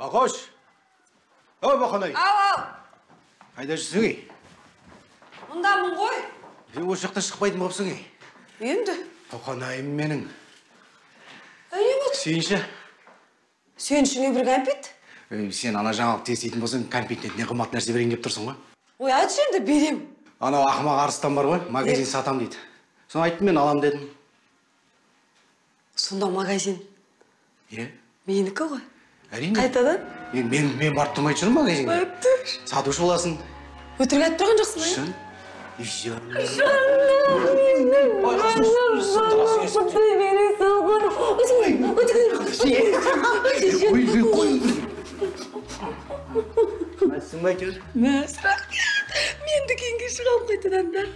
Ағош! О, бақанай! Ау! Қайда жүрсің ей? Мұндамын ғой. Осы жақта шықпайтын болыпсың ей? Енді? Тоқанайым менің. Не болды? Сенші? Сен ішіңе бір кәмпит? Сен ана жаңалық тестейтін болсаң, кәмпитіне қымбат нәрсе берейін деп тұрсың ғой? Ой, айтшы енді берем. Анау ақымақ арыстан бар ғой, магазин сатам дейді. Соны айттым мен алам дедім. Сонда магазин? Е? Менікі ғой. Әрине. Қайтадан? Мен барып тұрмай жүрмін магазинге. Барып тұр. Сатушы боласың. Өтірік айтып тұрған жоқсың ба? Шын? Қайсың ба әйтеуір? Мен дүкенге шығам қайтадан да.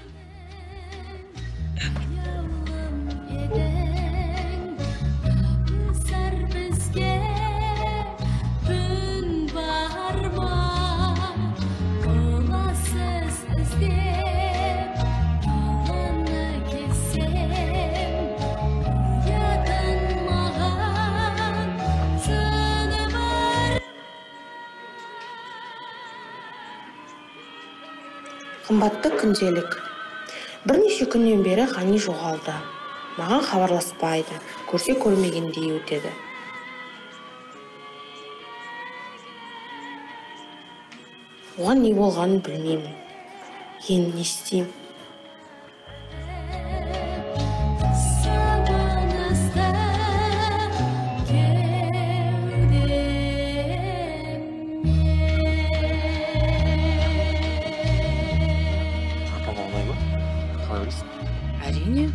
Қымбатты күнделік. Бірнеше күннен бері Ғани жоғалды. Маған хабарласпайды. Көрсе көрмегендей өтеді. Оған не болғанын білмеймін. Енді не істеймін? Әрине.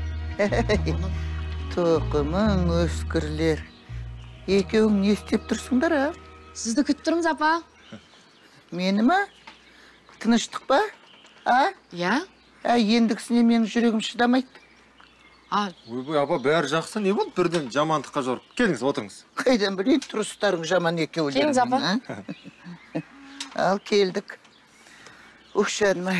Тоқымың өскірлер. Екеуің не істеп тұрсыңдар, а? Сізді күтіп тұрмыз, апа. Мені ма? Тыныштық па? А? Я? Ендікісіне менің жүрегім шыдамайды. Ойбай, апа, бәрі жақсы. Не болды? Бірден жамандыққа жорып. Келіңіз, отырыңыз. Қайдан білейін, тұрыстарың жаман екеулерің. Келіңіз, апа. Ал, келдік. Ух, жаным-ай.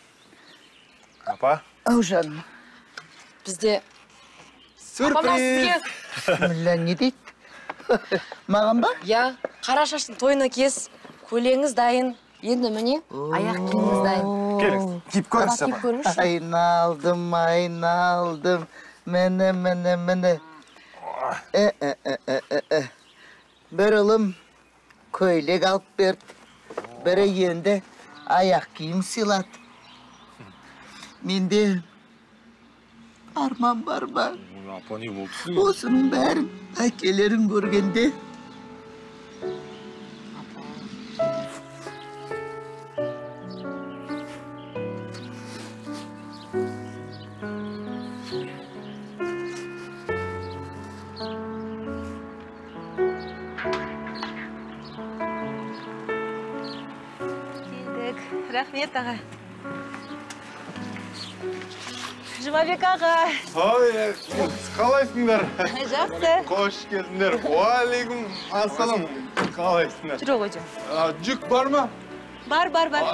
Апа. Ау, жаным. Бізде... Сюрприз! Мүллә, не дейді? Маған ба? Я, қара шаштың тойына кез, көлеңіз дайын. Енді міне, аяқ киіміңіз дайын. Келіңіз, киіп көріңіз, Киіп апа. көріңізші. Айналдым. Міне. Бір ұлым көйлек алып берді. Бірі енді аяқ киім сыйлады. Менде арман бар ба? Апа, не болды? Осының бәрін әкелерін көргенде. Келдік. Рахмет, аға. Жұмабек аға. Ой, қалайсыңдар? Жақсы. Қош келдіңдер. Уалейкум ассалам. Қалайсыңдар? Жүр ғой, жүр. Жүк бар ма? Бар.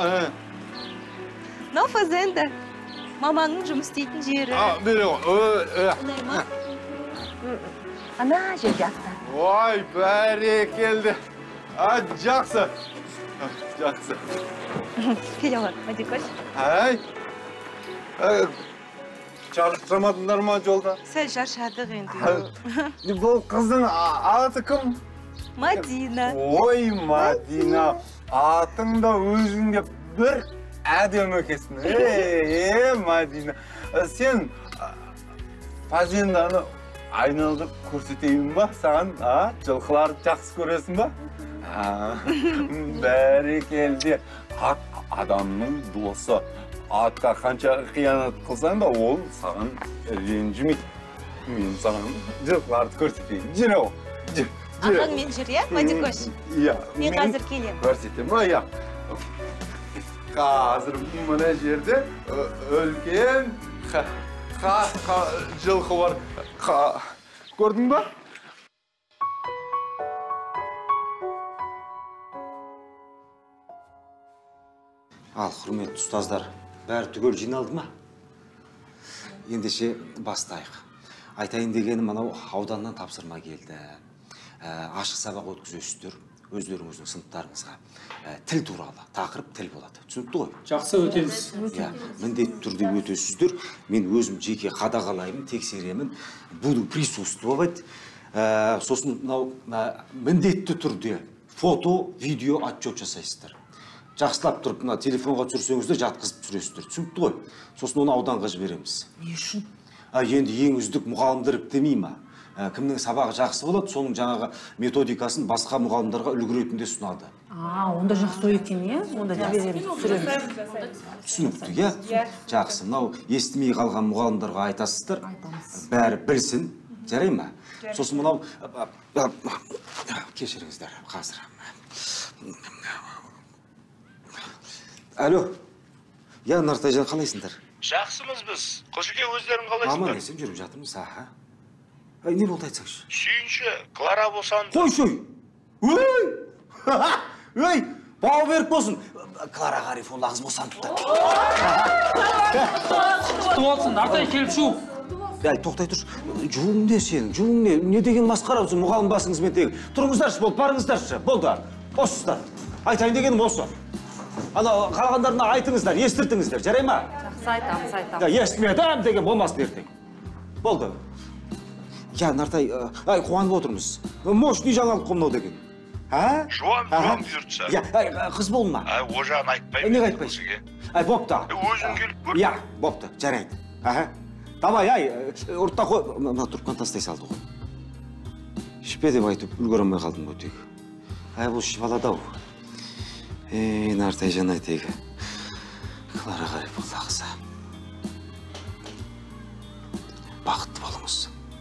Нафаз енді. Мамаңның жұмыс істейтін жері. Бере ғой. Ұнай ма? Ана жер жақсы. Ой, бәрекелді. Жақсы. Жақсы. Келе ғой, Мадикош. Шаршамадыңдар ма жолда? Сәл шаршадық енді. Бұл қыздың аты кім? Мадина. Ой, Мадина. Атың да өзіңде бір әдемі екенсің. Мадина. Сен фазенданы айналдырып көрсетейін ба саған? Жылқыларды жақсы көресің ба? Бәрекелді. Ат адамның досы. Атқа қанша қиянат қылсаң да, ол саған ренжімейді. Мен саған жылқыларды көрсетейін. Жүре ол. Ағаң мен жүр, е, Мадикош? Иә. Мен қазір келем. Көрсетем, иә. Қазір мына жерде үлкен жылқы бар. Көрдің ба? Ал, құрметті ұстаздар, бәрі түгел жиналды ма? Ендеше бастайық. Айтайын дегенім, анау ауданнан тапсырма келді. Ашық сабақ өткізесіздер. өздеріңіздің сыныптарыңызға тіл туралы, тақырып тіл болады. Түсінікті ғой? Жақсы өтеміз. Міндетті түрде өтесіздер. Мен өзім жеке қадағалаймын, тексеремін. Буду присутствовать. Сосын міндетті түрде фото, видео отчет жасайсыздар. Жақсылап тұрып, телефонға түсірсеңіздер, жатқызып түсіресіздер. Түсінікті ғой? Сосын оны ауданға жібереміз. Не үшін? Енді ең үздік мұғалімдер демей ма? Кімнің сабағы жақсы болады, соның жаңағы методикасын басқа мұғалімдарға үлгі ретінде сұнады. Онда жақсы ой екен, иә? Онда жібереміз, түсіреміз. Түсінікті, иә? Жақсы. Мынау естімей қалған мұғалімдарға айтасыздар. Бәрі білсін. Жарай ма? Сосын мынау кешіріңіздер, қазір. Алло. Я Нартайжан, қалайсыңдар? Жақсымыз біз. Қожеке, өздерің қалайсыңдар? Аман есен жүріп жатырмыз, аха. Не болды айтсаңшы? Сүйінші, Клара болсан... Қой! Өй! Бау беріп болсын. Клара Ғарифолла қыз босаныпты. Құтты болсын, Нартай келіп шу. Тоқтай тұршы. Жуың не сенің? Жуың не? Не деген масқара болсын мұғалім басыңызбен тегі. Тұрыңыздаршы, болып барыңыздаршы. Болды. Осыздар. Айтайын дегенім осы. Ана қалғандарына айтыңыздар, естіртіңіздер. Жарай ма? Жақсы айтамыз. Естімедім деген болмасын ертең. Болды. Я, Нартай, қуанып отырмыз. Мощный жаңалық қомнау деген. Жуан бұйыртса. Қыз болма. О жағын айтпаймын. Неге айтпайсың? Бопты. Өзің келіп көр. Бопты, жарайды. Давай, ұртта қой. Мына тұрпқан тастай салды ғой. Шіпе деп айтып, үлгіремей қалдым өтегі. Бұл шипалады-ау. Нартай жан айтегі. Клара Ғарифолла қызы. Бақытты болыңыз.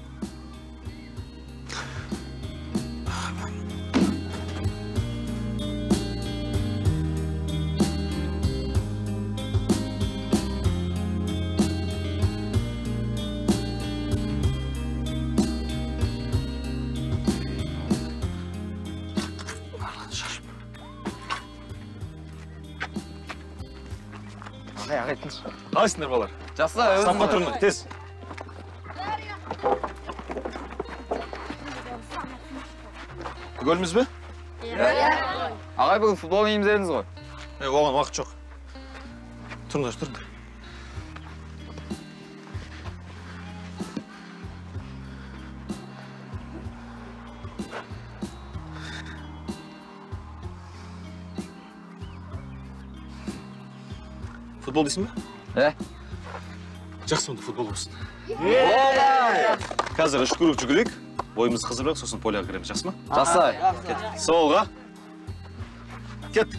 Қалайсыңдар балар? Жақсы, Сапқа тұрыңдар, тез. Көрміз бе? Ағай, бүгін футбол ойнаймыз дедіңіз ғой? Оған уақыт жоқ. Тұрыңдар. Футбол дейсің бе? Жақсы, онда футбол болсын. Қазір үшкіріп жүгірейік. Бойымыз қызырып, сосын поляға кіреміз, жақсы ма? Жақсы. Солға. Кеттік.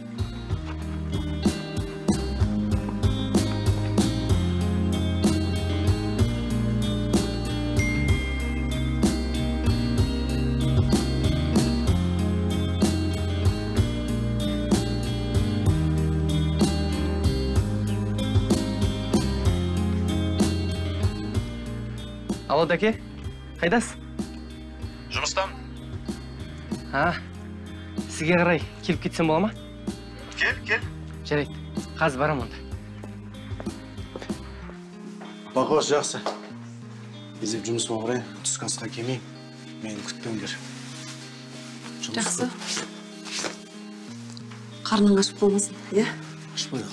Алло, Дәке, қайдасыз? Жұмыстан. Сізге қарай келіп кетсем бола ма? Кел. Жарайды, қазір барам онда. Бақош, жақсы. Безеп жұмысыма қарай, түскі асқа келмеймін. Мені күтпеңдер. Жақсы. Қарның ашып болмасын, иә? Ашпайды.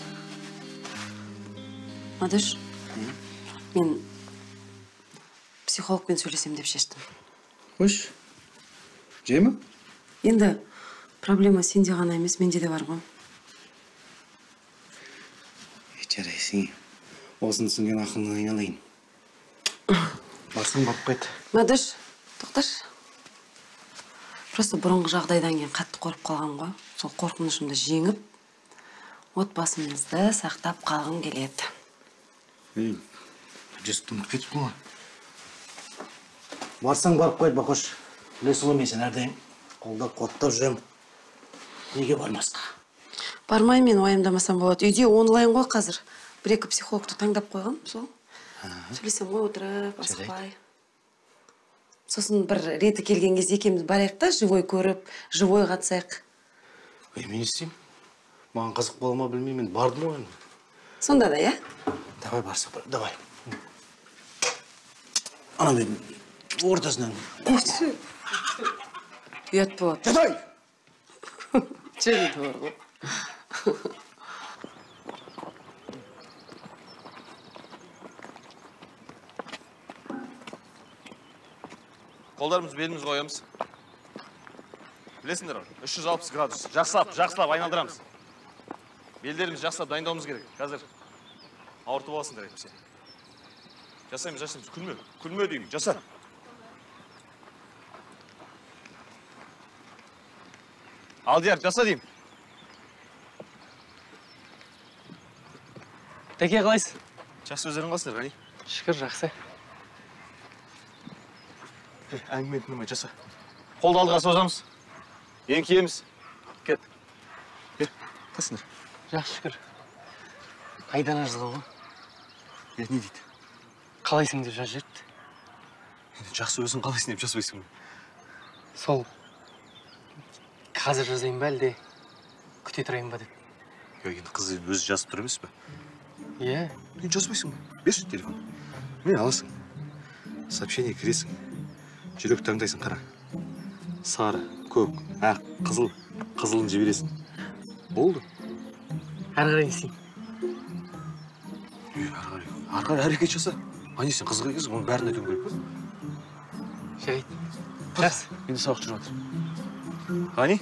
Мадыш, мен психологпен сөйлесем деп шештім. Қош, жемі? Енді проблема сенде ғана емес, менде де бар ғой. Жарайсың. Осын түсінген ақылынан айналайын. Басың бап қайт. Мадыш, тоқташ. Просто бұрынғы жағдайдан кейін қатты қорып қалған ғой. Сол қорқынышымды жеңіп, отбасымызды сақтап қалғым келеді. Жүзікті ұмытып кетіп ғой. Барсаң барып қойды, Бақош. Білесің ғой, мен сен әрдайым қолдап қоттап жүрем. Неге бармасқа? Бармай, мен уайымдамасам болады. Үйде онлайн ғой қазір. Бір-екі психологты таңдап қойған, сол. Сөйлесем ғой отырып, асықпай. Сосын бір реті келген кезде екеуміз барайық та, живой көріп, живой қатысайық. Мен істеймін. Маған қызық бола ма білмеймін, бардым ғой. Сонда да, иә? Давай барсақ, давай. Ана мен ортасынан. Ұят болады. Жатай! Жөн doğru. Қолдарымызды белімізге қоямыз. Білесіңдер, 360 градус. Жақсылап айналдырамыз. Белдеріміз жақсылап дайындауымыз керек. Қазір ауыртып аласыңдар айтып сен. Жасаймыз. Күлме деймін. Жаса. Алдияр, жаса деймін. Теке қалайсыз? Жақсы өздерің қалсыңдар, Ғани? Шүкір, жақсы. Әңгіме тыңдамай жаса. Қолды алдыға созамыз. Еңкейеміз. Кет. Қасыңдар. Жақсы, шүкір. Қайдан жазылған ғой? Не дейді? Қалайсың деп жазып жүрді. Жақсы өзің қалайсың деп жазбайсың. Сол қазір жазайын ба әлде күте тұрайын ба деп. Енді қыз өзі жазып тұр емес пе? Иә. Жазбайсың ба? Берші телефон. Мен аласың. Сообщение кіресің. Жүрек таңдайсың, қара. Сары, көк, ақ, қызыл. Қызылын жібересің. Болды. Әрі қарай несейін? Ары қарай әрекет жаса. Ане сен қызға екенсің, оның бәрін айтуың керек пе? Жарайды. Жақсы. Енді сабақ жүріп жатыр. Ғани?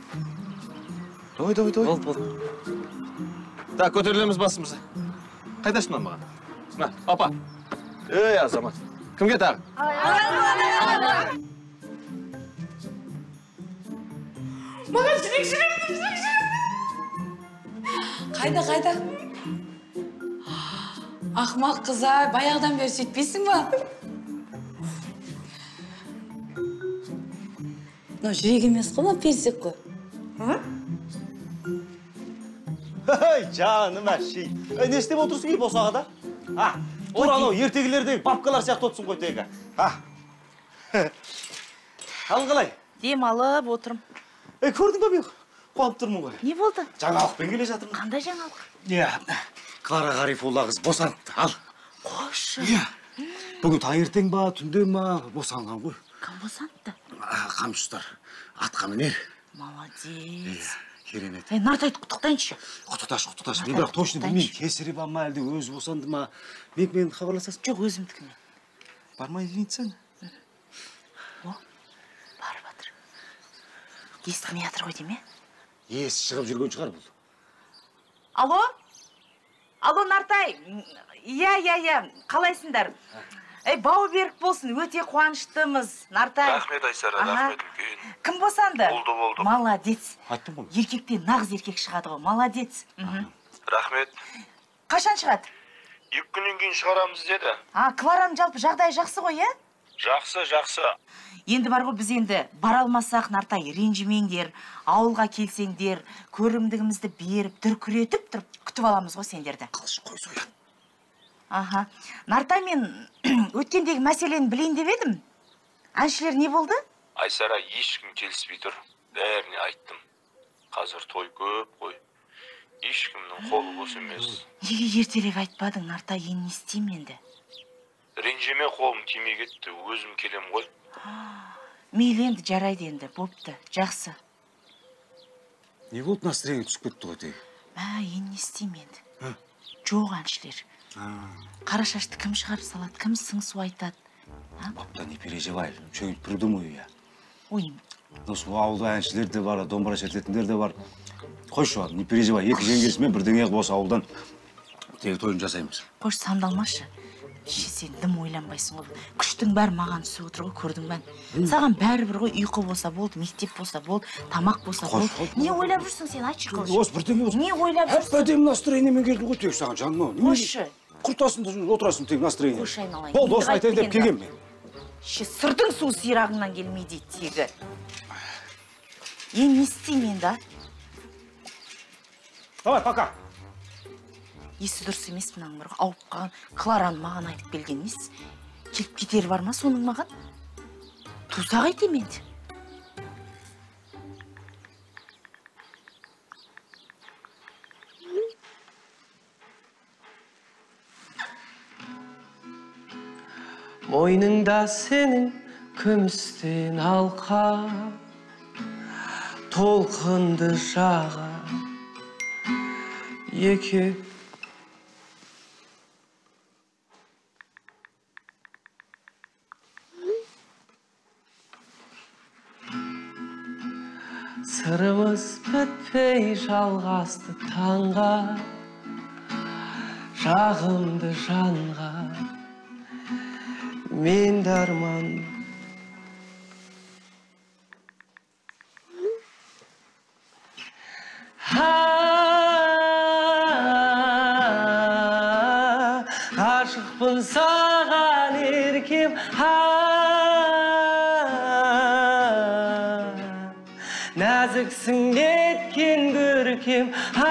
Давай. Болды. Так, көтерілеміз басымызды. Қайдасың маған? Мына, апа. Ей, азамат. Кімге тағы? Маған жүрек. Қайда? Ақмақ қыза, баяғыдан бері сөйтпейсің ба? Жүрек емес қой ма, персек қой. Жаным әшей. Не істеп отырсың ей босағада? Тұр анау ертегілердегі папкалар сияқты отырсың ғой тегі. Қалың қалай? Дем алып отырым. Көрдің ба мен? Қуанып тұрмын ғой. Не болды? Жаңалықпен келе жатырмын. Қандай жаңалық? Клара Ғарифолла қыз босаныпты. Ал. Қошы. Бүгін таңертең ба, түнде ма босанған ғой. Кім босаныпты? Қамшыстар. Атқа мінер. Молодец. Керемет. Нартай құттықтайыншы. Құттықташ. Мен бірақ точно білмеймін. Кесірі ба ма, әлде өзі босанды ма? Мен хабарласасың. Жоқ, өзімдікіне. Бармай дейінсің? Барып атыр. Естімей атыр ғой деме? Есі шығып жүрген шығар бұл. Алло, Нартай. Иә. Қалайсыңдар? Бауы берік болсын, өте қуаныштымыз, Нартай. Рахмет, Айсара, рахмет үлкен. Кім босанды? Болды. Молодец. Айттым ғой. Еркектен нағыз еркек шығады ғой, молодец. Рахмет. Қашан шығады? 2 күннен кейін шығарамыз деді. Клараның жалпы жағдайы жақсы ғой, е? Жақсы. Енді бар ғой, біз енді бара алмасақ, Нартай, ренжімеңдер, ауылға келсеңдер, көрімдігімізді беріп, дүркіретіп тұрып күтіп аламыз ғой сендерді. Қалшы қой соян. Нартай, мен өткендегі мәселені білейін деп едім. Әншілер не болды? Айсара, ешкім келіспей тұр. Бәріне айттым. Қазір той көп қой. Ешкімнің қолы бос емес. Неге ертелек айтпадың, Нартай, не істеймін енді? Ренжіме, қолым тимей кетті, өзім келем ғой. Мейлі енді, жарайды енді, бопты, жақсы. Не болды, настроение түсіп кетті ғой тегі? Не істеймін енді? Жоқ әншілер. Қара шашты кім шығарып салады, кім сыңсу айтады? Бапта, не переживай, что-нибудь придумаю я. Ой. Ауылда әншілер де бар, домбыра шертетіндер де бар. Қойшы, не переживай, екі жеңгесімен бірдеңе осы ауылдан тегі тойын жасаймыз. Қош, сандалмашы. Сен дым ойланбайсың ғой. Күштің бәрі маған түсіп отыр ғой, көрдің бән. Саған бәрібір ғой, ұйқы болса болды, мектеп болса болды, тамақ болса болды. Не ойлап жүрсің сен, айтшы қылшы. Осы бірдеңе болсын. Не ойлап жүрсің? Әп-әдемі настроениемен келді ғой тек саған, жаным. Қойшы. Құртасың отырасың тек настроение. Қойшы айналайын. Болды, осы айтайын деп келгем мен. Сырдың су сирағыңнан келмейді тегі. Не істеймін енді, Давай, пока. Есі дұрыс емес мынаның бір ауып қалған Клараны маған айтып келген емес. Келіп кетері бар ма соның маған? Тусақ айтем енді. Мойныңда сенің күмістен алқа, толқынды жаға екеу сырымыз бітпей жалғасты таңға жағымды жанға мен дарман Aşıkpın sağan erkim Nazıksın etkin görkem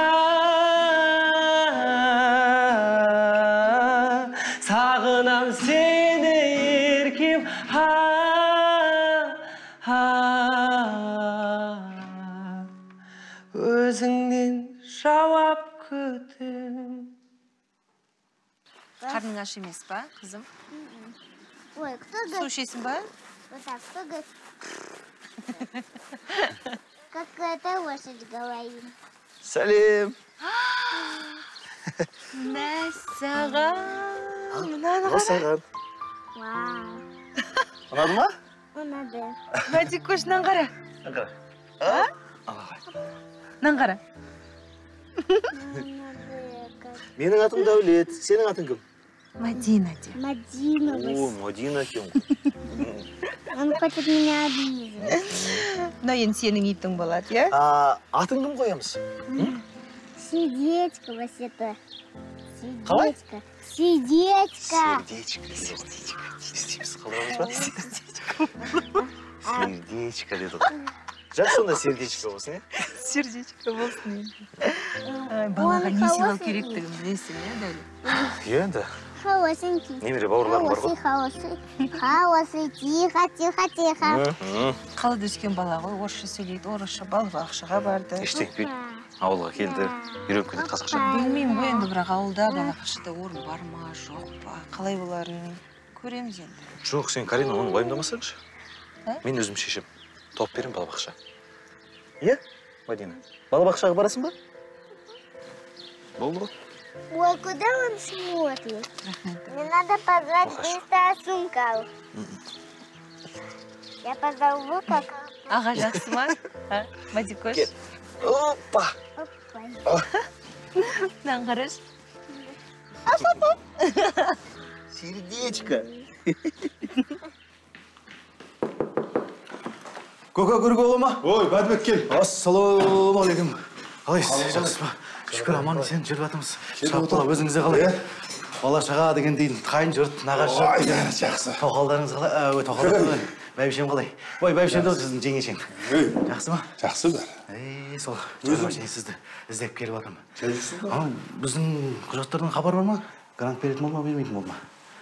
Sağınam seni erkim Özünden cevap kütüm Karnın aç емес па, kızım? Ой, кто говорит? Su içesin ba? Вот так, кто говорит? Как это лошадь говорит? Сәлем. Мәссаған. Ал саған. Вау. Ұнады ма? Ұнады. Мәдикош, нан қара. Нан қара. Менің атым Дәулет, сенің атың кім? Мадина де. Мадина. О, Мадина екен. Он хочет меня обидеть. Мына енді сенің итің болады, иә? Атың кім қоямыз? Сердечко, вообще-то. Қалай? Сердечко. Сердечко. Істейміз, қалдырамыз ба? Сердечко деді. Жақсы онда сердечко болсын, е? Сердечко болсын енді. Балаға не сыйлау керектігін білесің, иә, Дәулет? Енді. Хорошенький. Немере бауырларым бар ғой. Хороший. Тихо, тихо, тихо. Қалада өскен бала ғой, орысша сөйлейді, орысша балабақшаға барды. Ештеңе етпейді. Ауылға келді, үйреніп кетеді қазақша. Білмеймін ғой енді, бірақ ауылда балабақшада орын бар ма, жоқ па, қалай боларын көреміз енді. Жоқ, сен Карина оны уайымдамасаңшы. Мен өзім шешем. Топ берем балабақша. Иә, Мадина? Балабақшаға барасың ба? Болды ғой. Ой, куда он смотрит? Мне надо позвать быстро сумку. Я позову как... Аға жақсы ма? Мадикош? Опа! Мынаны қарашы. Сердечко. Көке көруге бола ма? Ой, Бәдібек кел. Ассалаумағалейкум. Қалайсыз, жақсы ба? Шүкір аман есен жүріп жатырмыз. Шапқылап өзіңізде қалай? Бала шаға деген дейін қайын жұрт, нағашы жұрт деген. Жақсы. Тоқалдарыңыз қалай? Тоқалдар қалай? Бәйбішем қалай? Ой, бәйбішем де сіздің жеңешең. Жақсы ма? Жақсы бәрі. Сол, жәрмәшен сізді іздеп келіп жатырмын. Біздің құжаттардан хабар бар ма? Грант беретін бол ма, бермейтін бол ма?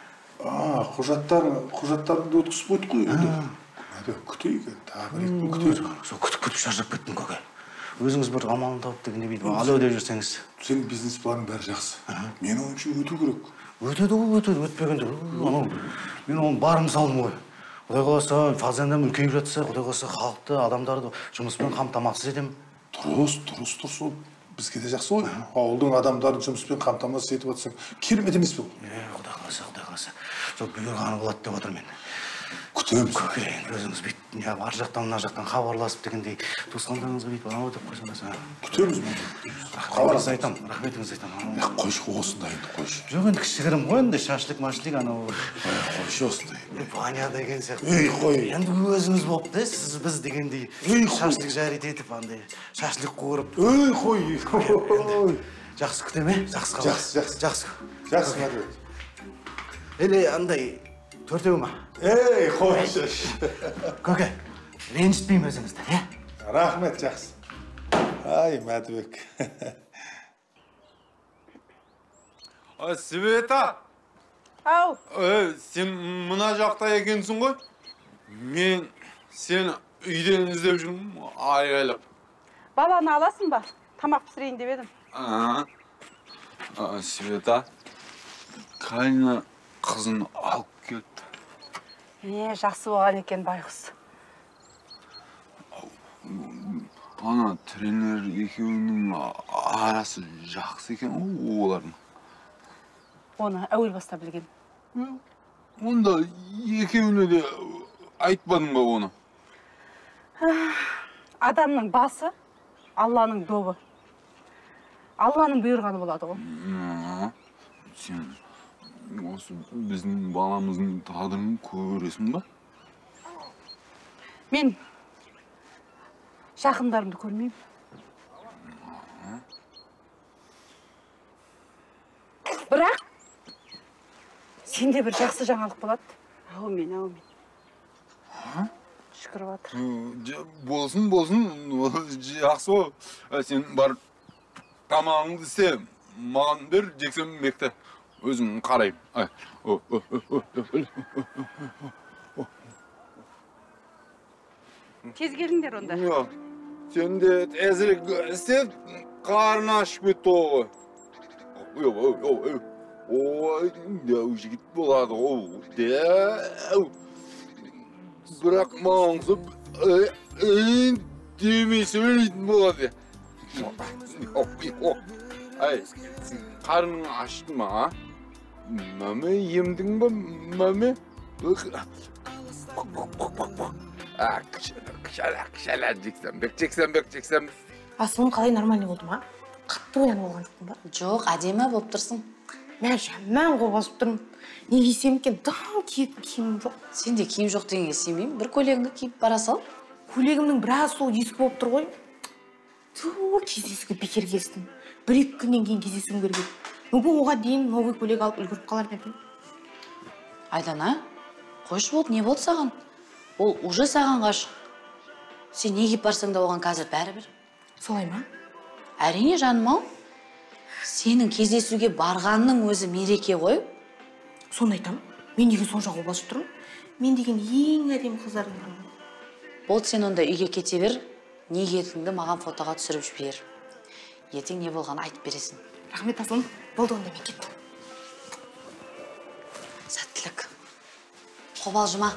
Құжаттарыңды өткізіп қойдық қой енді. Күтейік, тағы бір екі күн күтейік. Сол күтіп шаршап кеттім көке. Өзіңіз бір амалын тауып дегенде бүйтіп алау деп жүрсеңіз. Сенің бизнес планың бәрі жақсы. Мен ойымша өту керек. Өтеді ғой, өтеді. Өтпегенде. Мен оның барын салдым ғой. Құдай қаласа, фазендем үлкейіп жатса, Құдай қаласа халықты, адамдарды жұмыспен қамтамасыз етем. Дұрыс. Ол бізге де жақсы ғой. Ауылдың адамдарын жұмыспен қамтамасыз етіп жатсаң, керемет емес пе? Құдай қаласа. Сол бұйырғаны болады деп отыр мен. Күтеміз. Көке, өзіңіз бүйтіп, ар жақтан, мына жақтан хабарласып дегендей, туысқандарыңызға бүйтіп анау деп қойсаңыз. Күтеміз. Хабарласып айтам, рахметіңізді айтам. Қойшы, осындай енді қойшы. Жоқ енді кішігірім ғой енді, шашлық, анау. Қойшы осындай. Ваня деген сияқты. Қой. Енді өзіңіз болыпты, сіз біз дегендей шашлық жарит етіп, андай шашлық қуырып. Қой. Жақсы күтем, е? Жақсы. Жақсы. Еле андай төртеу ма? Қойшы. Көке, ренжітпеймін өзіңізді, е? Рахмет, жақсы. Ай, Мәдібек. Света! Ау! Сен мына жақта екенсің ғой? Мен сені үйден іздеп жүрмін, айғайлап. Баланы аласың ба? Тамақ пісірейін деп едім. Света, Карина қызын алып келді. Жақсы болған екен байғұс. Ана тренер екеуінің арасы жақсы екен ғой олардың. Оны әуел баста білген. Онда екеуіне де айтпадың ба оны? Адамның басы Алланың добы. Алланың бұйырғаны болады ғой. Сен осы біздің баламыздың тағдырын көресің ба? Мен жақындарымды көрмеймін. Бірақ сенде бір жақсы жаңалық болады. Әумин. Шүкір батыр. Болсын, жақсы ғой. Сен бар тамағыңды істе, маған бер, жексен мекті. Өзім қарайым. Тез келіңдер онда. Сен де тезірек істеп, қарны ашып кетті ғой. Ой, дәу жігіт болады ғой. Дәу. Бірақ маңызып, демей сөйлейтін болады. Ай, қарның ашты ма? Мәме, емдің ба, мәме? Кішәлі, жексен. Асылым қалай нормальный болды ма? Қатты оянып болған жоқпын ба? Жоқ, әдемі болып тұрсың. Мен жаман қобасып тұрмын. Не кисем екен, дан киетін киімім жоқ. Сенде киім жоқ дегенге сенбеймін. Бір көйлегіңді киіп бара сал. Көйлегімнің біраз сол ескі болып тұр ғой. Кездесуге бекер келістім. 1-2 күннен кейін кездесуім керек еді. Мүмкін оған дейін новый көйлек алып үлгеріп қалар едім. Айдана, қойшы болды, не болды саған? Ол уже саған ғашық. Сен не киіп барсаң да оған қазір бәрібір. Солай ма? Әрине жаным-ау. Сенің кездесуге барғанның өзі мереке ғой. Соны айтам. Мен неге сонша қобасып тұрмын? Мен деген ең әдемі қыздардың бірімін. Болды, сен онда үйге кете бер, ниетіңді маған фотоға түсіріп жібер. Ертең не болғанын айтып бересің. Рахмет Асылым. Болды, онда мен кеттім. Сәттілік. Қобалжыма.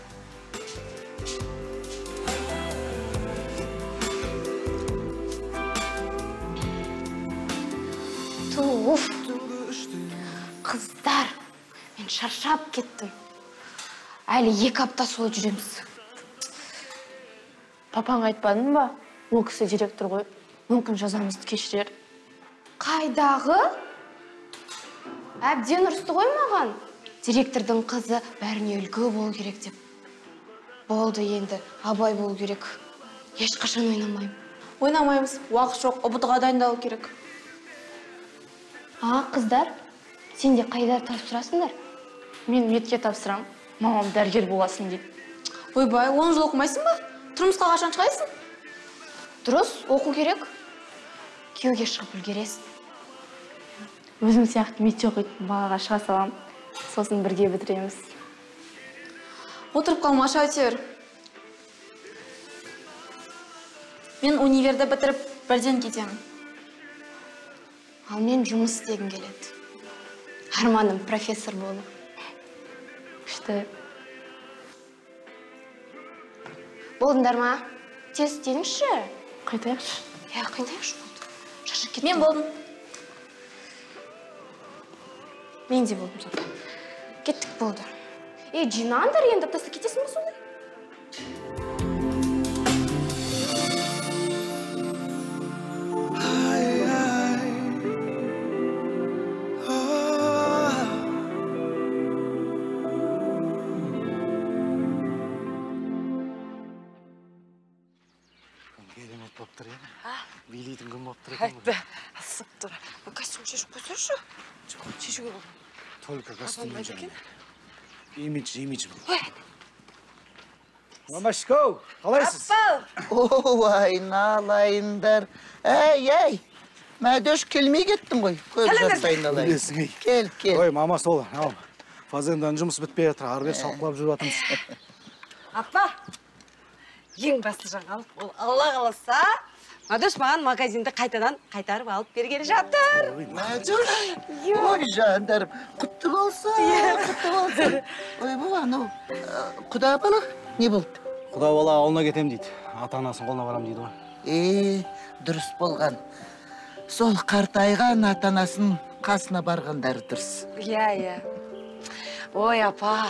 Туф. Қыздар, мен шаршап кеттім. Әлі 2 апта солай жүреміз. Папаң айтпадың ба? Ол кісі директор ғой. Мүмкін жазамызды кешірер. Қайдағы? Әбден ұрысты ғой маған. Директордың қызы бәріне үлгі болу керек деп. Болды енді, абай болу керек. Ешқашан ойнамаймын. Ойнамаймыз, уақыт жоқ, ұбытыға дайындалу керек. Қыздар, сен де қайдар тапсырасыңдар? Мен метке тапсырам, мамам дәрігер боласың дейді. Ойбай, 10 жыл оқымайсың ба? Тұрмысқа қашан шығайсың? Дұрыс, оқу керек. Күйеуге шығып үлгересің. Өзім сияқты мете оқитын балаға шыға салам, сосын бірге бітіреміз. Отырып қалмашы әйтеуір. Мен универді бітіріп бірден кетемін. Ал мен жұмыс істегім келеді. Арманым профессор болу. Күшті. Болдыңдар ма? Тез істеңізші. Қайтайықшы. Қайтайықшы болды. Шашып кеттім. Мен болдым. Мен де болдым сонда. Кеттік болды. Жинаңдар енді, аптасы кетесің бе солай? Керемет болып тұр еді. Билейтін күн болып тұр екен. Айтпа, асып тұр. Костюм шешіп қойсайшы. Шешуге болды. Только костюммен жаңа. Имидж бұл. Мамашко, қалайсыз? О, айналайындар. Әй, мәдөш келмей кеттім ғой. Көп жастайын алайын. Білесің, ей. Кел. Ой, мама сол. Фазендан жұмыс бітпей жатыр. Арбер шалқылап жүріп атымыз. Апа, ең басты жаңалық, ол Алла қаласа, Мәдөш маған магазинді қайтадан қайтарып алып бергелі жатыр. Мәдөш? Ой, жандарым, құтты болсын. Ой, бұл анау, құда бала не болды? Құда бала ауылына кетем дейді. Ата-анасын қолына барам дейді ғой. Дұрыс болған. Сол қартайған ата-анасын қасына барғандары дұрыс. Иә. Ой, апа.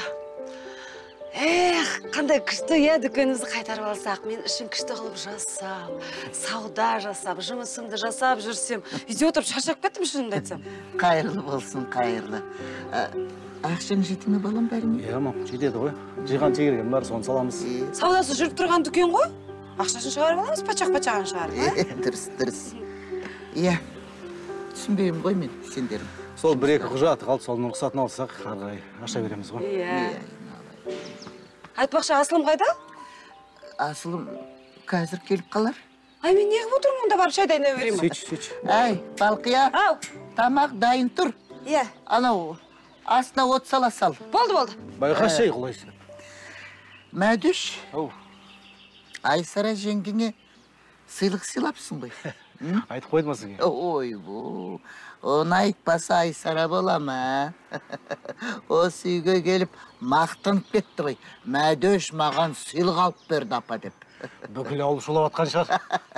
Қандай күшті, дүкенімізді қайтарып алсақ. Мен үшін күшті қылып жасап, сауда жасап, жұмысымды жасап жүрсем. Үйде отырып шаршап кеттім шынымды айтсам. Қайырлы болсын, қайырлы. Ақшаң жете ме балам бәріне? Иә, мам, жетеді ғой. Жиған тегерген бар, соны саламыз. Саудасы жүріп тұрған дүкен ғой. Ақшасын шығарып аламыз, пачақ-пачағын шығарып. Дұрыс. Иә, түсінбеймін ғой мен сендерім. Сол бір-екі құжаты қалды, соның рұқсатын алсақ, қарай аша береміз ғой. Иә. Айтпақшы, Асылым қайда? Асылым қазір келіп қалар. Ай, мен неғып отырмын, онда барып шай дайындап берейін. Сөйч. Әй, Балқия. Ау. Тамақ дайын тұр. Иә. Анау, астына от сала сал. Болды. Байқа шай құлайсы. Мәдүш. Айсара жеңгеңе сыйлық сыйлапсың ғой. Айтып қойдымасың. Ой, оны айтпаса Айсара болам, Осы үйге келіп мақтанып кетті ғой. Мәдөш маған сыйлық алып берді апа деп. Бүкіл ауыл шулап атқан шығар.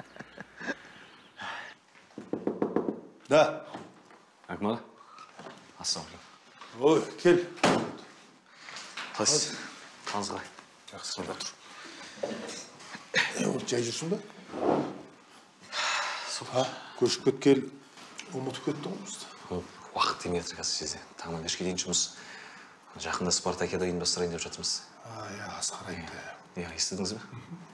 Да. Акмал, ассалаумағалейкум. Ой, кел. Қайсыз? Қаңыз қалай? Жақсы, сонда тұр. Жай жүрсің бе? Көшіп кеткел, ұмытып кетті ғой бізді. Уақыт емей жатыр қазір сезде. Таңнан кешке дейін жұмыс. Жақында Спартакиада ұйымдастырайын деп жатырмыз. Иә, асқар енді. Иә, естідіңіз бе?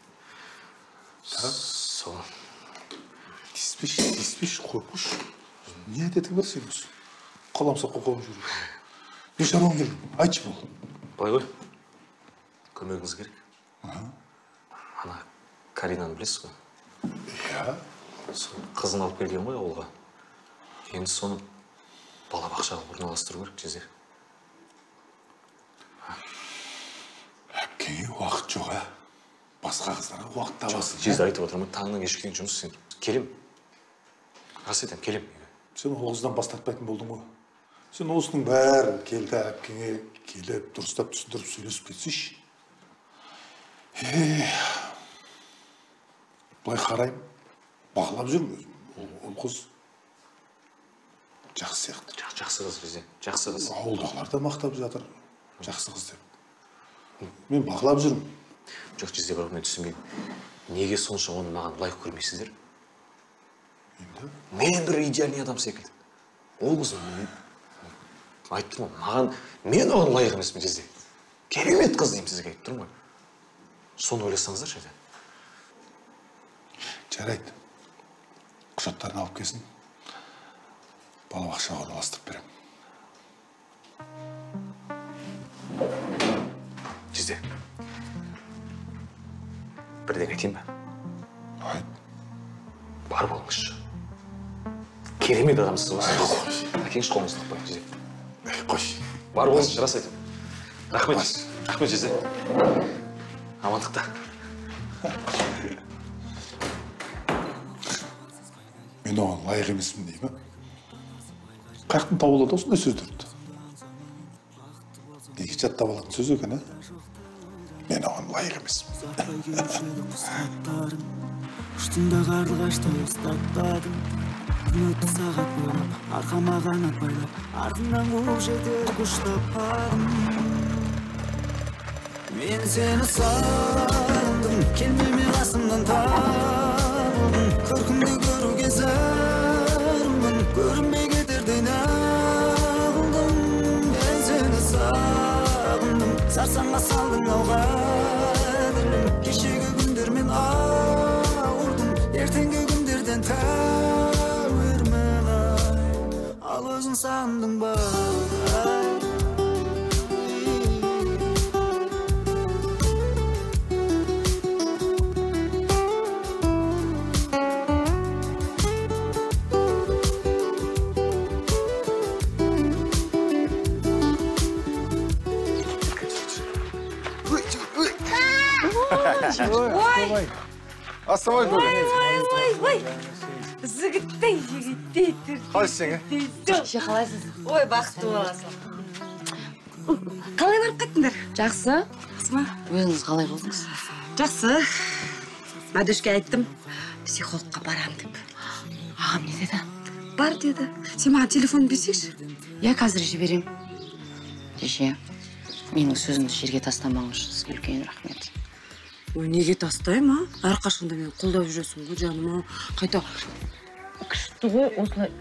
Сол. Тиіспеш, қойқыш. Не әдетің бар сен осы? Қаламсақ қоқауын жүру. Не шаруан келдің? Айтшы бол. Былай ғой. Көмегіңіз керек. Ана Каринаны білесіз ғой? Иә. Қызын алып келген ғой ауылға. Енді соны балабақшаға орналастыру керек Жезе. Әпкеңе уақыт жоқ, Басқа қыздарға уақыт табасың. Жезе айтып отырмын, таңнан кешке дейін жұмыс істеймін. Келем. Рас айтамын, келем. Сен оғыздан бастатпайтын болдың ғой. Сен осының бәрін келді әпкеңе келіп, дұрыстап түсіндіріп сөйлесіп кетсейші. Бұлай қарайым, бақылап жүрмін өзім. Ол қыз жақсы сияқты. Жақсы қыз Жезе, жақсы қыз. Ауылдағылар да мақтап жатыр, жақсы қыз деп. Мен бақылап жүрмін. Жоқ, Жезе, бірақ мен түсінбеймін. Неге сонша оны маған лайық көрмейсіздер? Мен бір идеальный адам секілді. Ол қыз айтып тұрмын, маған мен оған лайық емеспін Жезе. Керемет қыз деймін сізге айтып тұрмын ғой. Соны ойласаңыздар шайды. Жарайды. Құжаттарын алып келсін. Балабақшаға орналастырып беремін. Жезе. Бірден айтайын ба? Айт. Бар болыңызшы. Керемет адамсыз осы. Әкеңіз қолыңызды қойып Жезе. Қош. Бар болыңызшы, рас айтам. Рахмет. Рахмет Жезе. Амандықта. Мен оған лайық емеспін деймін. Қаяқтан табылады осындай сөздерді. Неге жаттап алатын сөз екен, Мен оған лайық емеспін. Ұштында қарлығашты ұстатпадым. Күн өтті сағат болып, арқама қанат байлап, артынан қуып жетер күш таппадым. Мен сені сағындым, келмеме қасымнан табылдым. Көркіңді көруге зармын, көрінбей кетерден ағылдым. Мен сені сағындым, сарсаңға салдың ау қадірлім. Кешегі күндермен ауырдым, ертеңгі күндерден тәуірмін ай. Ал өзің сағындың ба? Ой! Ассалаумағалейкум. Ой! Зігіттей, жігіттей. Қалайсың, Ше, қалайсыз? Ой, бақытты боласың. Қалай барып қайттыңдар? Жақсы. Асма? Өзіңіз қалай болдыңыз? Жақсы. Мәдүшке айттым. психологқа барам деп. Ағам не деді? Бар деді. Сен маған телефон берсеңші. Я қазір жіберем. Жеше, менің сөзімді жерге тастамаңыз, сізге үлкен рахмет. Ой, неге тастайым, а? Әрқашанда мені қолдап жүресің ғой, жаным. Қайта күшті ғой, осылай.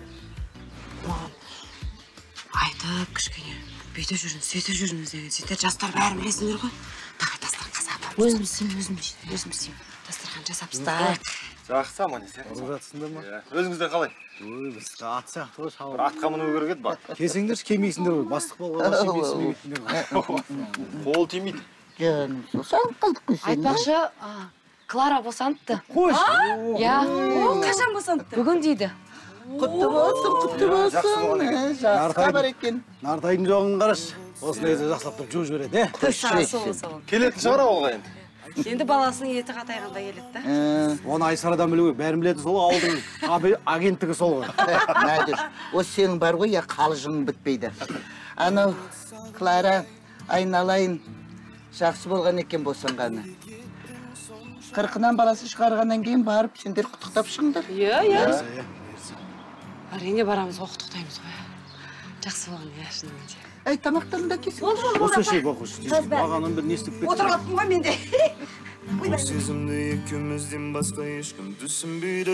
Айтып, кішкене. Бүйтіп жүрін, сөйтіп жүріңіз деген. Сөйтіп жастар бәрін білесіңдер ғой. Давай дастархан жасап. Өзім істеймін. Дастархан жасапсыздар. Жақсы аман есен. Ұрып жатсыңдар ма? Өзіңіздер қалай? Ой, біз ат сияқты ғой шал. Бір атқа міну керек еді бар. Келсеңдерші келмейсіңдер ғой. Бастық болғанға сенбейсіңдер кеттіңдер. Қол тимейді. Жаным, сосан қылдық қой сен. Айтпақшы, Клара босаныпты. Қош. Я. Қашан босаныпты? Бүгін дейді. Құтты болсын. Жақсы бар екен. Нартайдың жоғын қарашы. Осындай жақсылап тұрып жуып жібереді, Сол. Келетін шығар ауылға енді. Енді баласының еті қатайғанда келеді да. Оны Айсарадан білу, бәрін біледі сол ауылдың агенттігі сол ғой. Мәдір, осы сенің бар ғой, я қалжың бітпейді. Анау, Клара, айналайын, жақсы болған екен босанғаны. 40-нан баласы шығарғаннан кейін барып, сендер құттықтап шығыңдар. Иә. Әрине барамыз, құттықтаймыз ғой. Жақсы болған, иә, шынымен де. Әй, тамақтарын да кесіп. Осы шей бақұш. Мағанын бір не істеп кетті. Отырғаттым ғой менде. Бұл сезімді екеумізден басқа ешкім түсінбейді.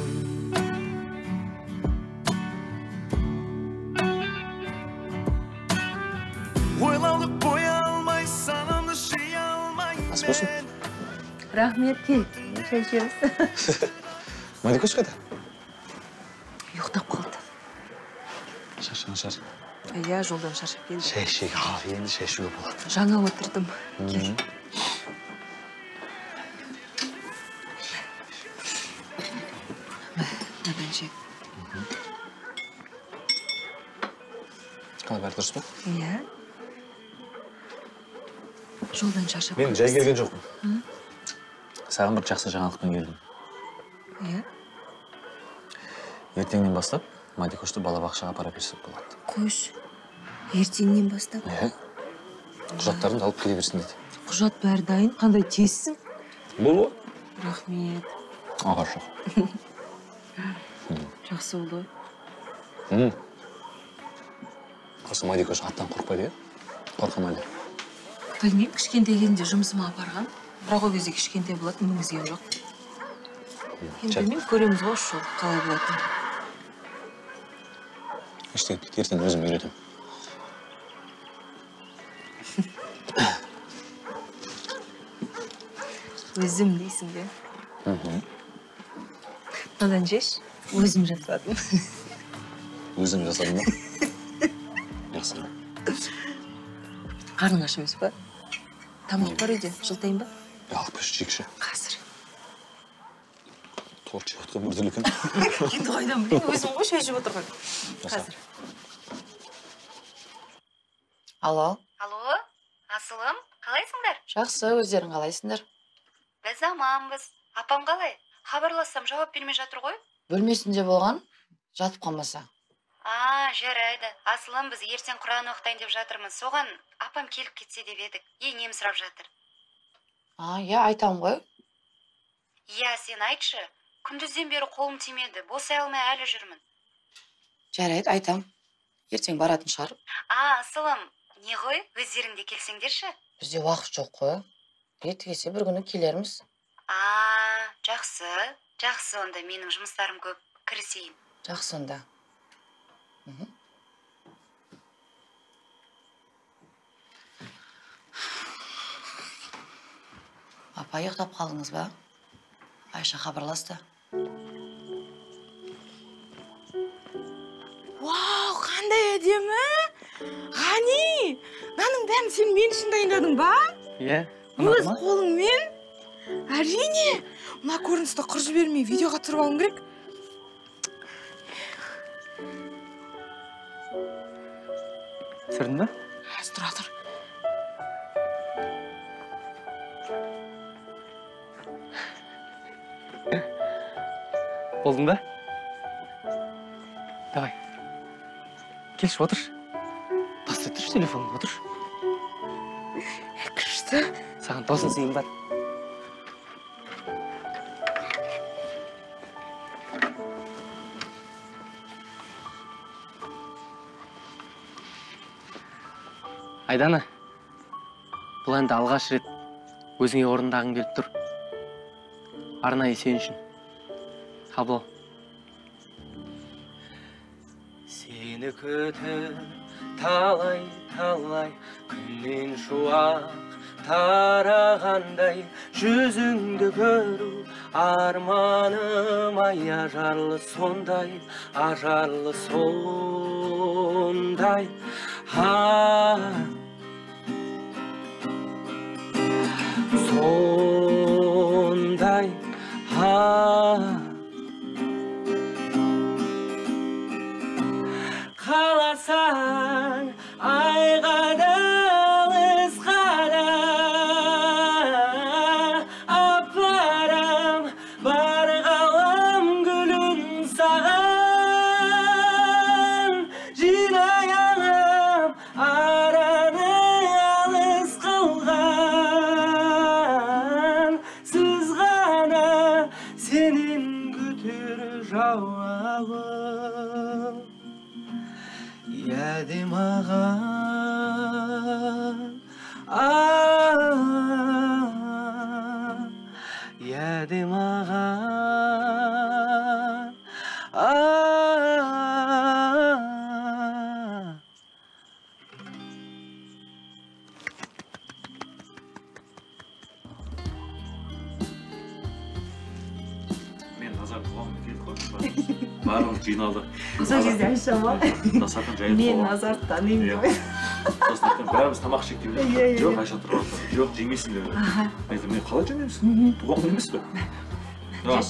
Ойланып қоя алмай, санамды жия алмай. Ас болсын. Рахмет, кел. Шай ішеміз. Мадикош қайда? Ұйықтап қалды. Шаршаған. Иә, жолдан шаршап келді. Шай ішейік, енді шай ішуге болады. Жаңа отырдым. Кел. Надан жеп. Қалай бәрі дұрыс па? Иә. Жолдан шаршап. Мен жай келген жоқпын. Саған бір жақсы жаңалықпен келдім. Иә. Ертеңнен бастап Мадикошты балабақшаға апара берсек болады. Қош. Ертеңнен бастап. Иә. Құжаттарымды алып келе берсін дейді. Құжат бәрі дайын, қандай тезсің? Бол. Рахмет. Ағаш жоқ. Жақсы болды ғой. Осы Мадикош аттан қорқпайды, иә? Қорқам әлі. Білмеймін, кішкентай кезінде жұмысыма апарған. Бірақ ол кезде кішкентай болады, мінгізген жоқ. Енді білмеймін, көреміз ғой осы жолы қалай болатын. Ештеңе етпейді, ертең өзім үйретемін. Өзім дейсің бе? Надан жеш, өзім жасадым. Өзің жасадың ба? Жақсы. Қарның аш емес па? Тамақ бар үйде, жылтайын ба? Алып көш, жекші. Қазір. Торт жеп отқан бірділ екен. Енді қайдан білейін, өзім ғой шай жеп отырған. Қазір. Алло. Алло, Асылым, қалайсыңдар? Жақсы, өздерің қалайсыңдар? Біз аманбыз. Апам қалай? Хабарлассам жауап бермей жатыр ғой? Бөлмесінде болған, жатып қалмаса. Жарайды. Асылым, біз ертең Құран оқытайын деп жатырмыз. Соған апам келіп кетсе деп едік. Енем сұрап жатыр. Иә, айтам ғой. Иә, сен айтшы. Күндізден бері қолым тимеді. Босай алмай әлі жүрмін. Жарайды, айтам. Ертең баратын шығар. Асылым, не ғой? Өздерің де келсеңдерші. Бізде уақыт жоқ қой. Реті келсе бір күні келерміз. Жақсы. Жақсы, онда менің жұмыстарым көп. Кірісейін. Жақсы онда. Апа, ұйықтап қалдыңыз ба? Айша хабарласты. Вау, қандай әдемі! Ғани! Наның бәрін сен мен үшін дайындадың ба? Иә. Өз қолыңмен? Әрине! Мына көріністі құр жібермей видеоға түсіріп алуым керек. Түсірдің ба? Тұра тұр. Болдың ба? Давай. Келші, отыр. Бастай тұршы телефонын, отыр. Күшті. Саған тосын сыйым бар. Айдана, бұл әнді алғаш рет өзіңе орындағың келіп тұр. Арнайы сен үшін. Қабыл. Сені күтіп талай күннен шуақ тарағандай жүзіңді көру арманым ай ажарлы сондай қаласаң айға далыз қара апарам бар ғалам гүлін саған жинай алам араны алыс қалған сіз ғана сенен күтер жауабын Яды маған, яды маған, Мен Назардың қоғамына келіп қойдым. Барлығы жиналды. Сол кезде айтшама. Мен Назарды танимын деп. Сосын айтқан бәріміз тамақ ішейік деп едік. Жоқ, Айша тұрып алды. Жоқ, жемейсің деп. Мен айтам, мен қалай жемейміз? Туған емес пе? Рас.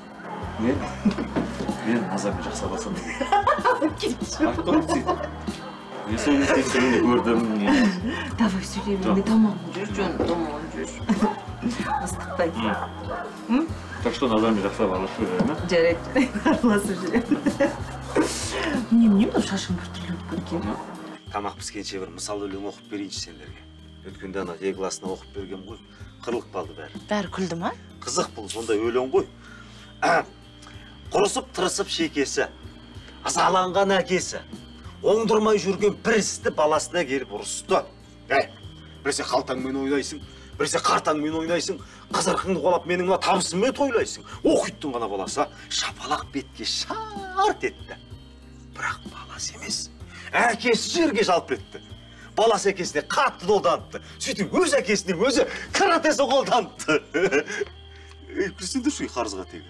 Мен Назармен жақсы араласамын. Айтып тұр сөйтіп. Мен сол естен көрдім. Давай сөйлеймін. Мен тамағын жүр, жөн тамағын жүр. Ыстықтай. Так что Назармен жақсы араласып жүрем, ме? Жарайды, араласып жүремін. Мне мына шашым біртүрлі болып кеткен. Тамақ піскенше бір мысал өлең оқып берейінші сендерге. Өткенде ана Е классына оқып берген ғой. Қырылып қалды бәрі. Бәрі күлді ма? Қызық бұл, сондай өлең ғой. Құрысып тырысып шекесі, ызаланған әкесі, оңдырмай жүрген бір істі баласына келіп ұрысты. Біресе қалтаңмен ойнайсың, біресе қартаңмен ойнайсың, қызырқыңды қолап менің мына табысыммен тойлайсың. Оқиттың ғана баласы шапалақ бетке шарт етті. Бірақ баласы емес, әкесі жерге жалп етті. Баласы әкесіне қатты долданыпты. Сөйтіп өз әкесіне өзі каратесі қолданыпты. Білсеңдер шүй қарызға тегі.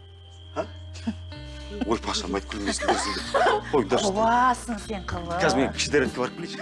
Ой, пашам, айт күлмесін дұрсын деп. Қойыңдаршы. Қуасың сен қылы. Қазір мен кіші дәретке барып келейші.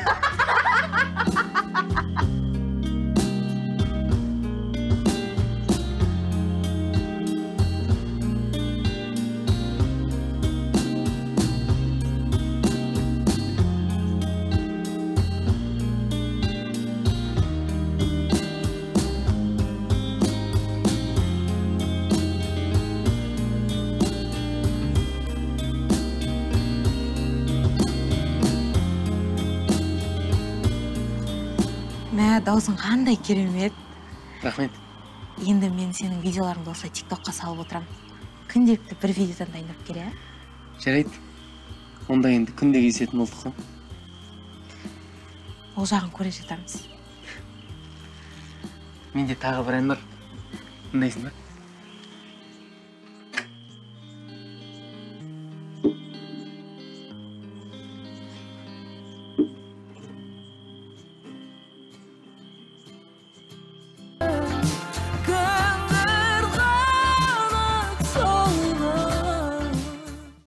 Даусың қандай керемет. Рахмет. Енді мен сенің видеоларыңды осылай тиктокқа салып отырам. Күнделікті бір видеодан дайындап келе, ә? Жарайды. Онда енді күнде кездесетін болдық қой. Ол жағын көре жатамыз. Менде тағы бір ән бар. Тыңдайсың ба?